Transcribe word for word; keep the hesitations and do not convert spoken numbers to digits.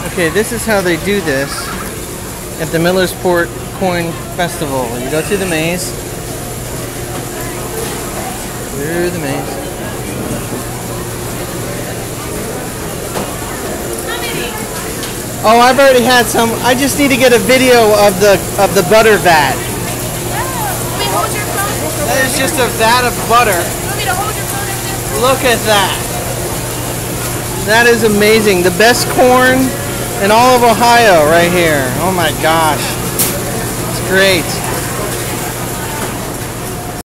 Okay, this is how they do this at the Millersport Coin Festival. You go through the maze. Through the maze. Oh, I've already had some. I just need to get a video of the of the butter vat. Wait, hold your phone. That is just a vat of butter. You want me to hold your phone over there? Look at that. That is amazing. The best corn in all of Ohio right here. Oh my gosh. It's great.